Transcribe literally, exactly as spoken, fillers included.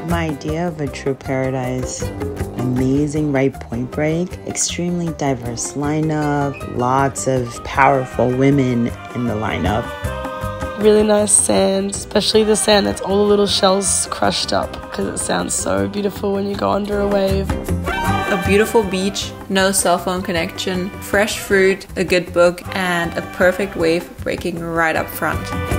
My idea of a true paradise: amazing right point break, extremely diverse lineup, lots of powerful women in the lineup. Really nice sand, especially the sand that's all the little shells crushed up, because it sounds so beautiful when you go under a wave. A beautiful beach, no cell phone connection, fresh fruit, a good book, and a perfect wave breaking right up front.